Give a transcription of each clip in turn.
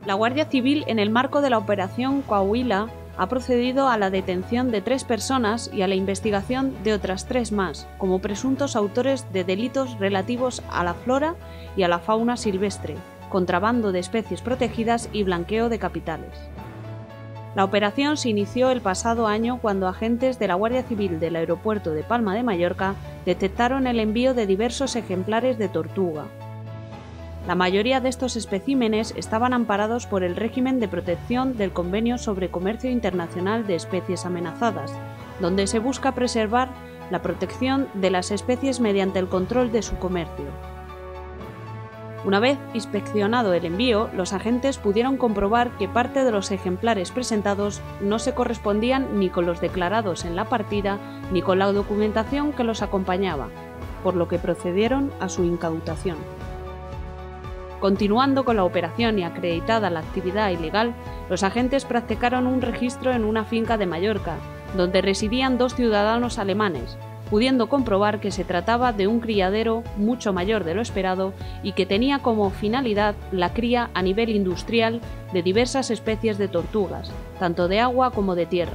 La Guardia Civil, en el marco de la Operación Coahuila, ha procedido a la detención de 3 personas y a la investigación de otras 3 más, como presuntos autores de delitos relativos a la flora y a la fauna silvestre, contrabando de especies protegidas y blanqueo de capitales. La operación se inició el pasado año cuando agentes de la Guardia Civil del aeropuerto de Palma de Mallorca detectaron el envío de diversos ejemplares de tortuga. La mayoría de estos especímenes estaban amparados por el régimen de protección del Convenio sobre Comercio Internacional de Especies Amenazadas, donde se busca preservar la protección de las especies mediante el control de su comercio. Una vez inspeccionado el envío, los agentes pudieron comprobar que parte de los ejemplares presentados no se correspondían ni con los declarados en la partida ni con la documentación que los acompañaba, por lo que procedieron a su incautación. Continuando con la operación y acreditada la actividad ilegal, los agentes practicaron un registro en una finca de Mallorca, donde residían 2 ciudadanos alemanes, pudiendo comprobar que se trataba de un criadero mucho mayor de lo esperado y que tenía como finalidad la cría a nivel industrial de diversas especies de tortugas, tanto de agua como de tierra.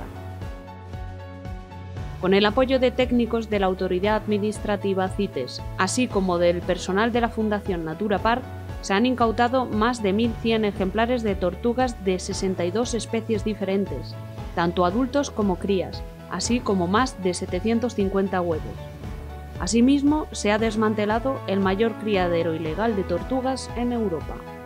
Con el apoyo de técnicos de la Autoridad Administrativa CITES, así como del personal de la Fundación Natura Park, se han incautado más de 1.100 ejemplares de tortugas de 62 especies diferentes, tanto adultos como crías, así como más de 750 huevos. Asimismo, se ha desmantelado el mayor criadero ilegal de tortugas en Europa.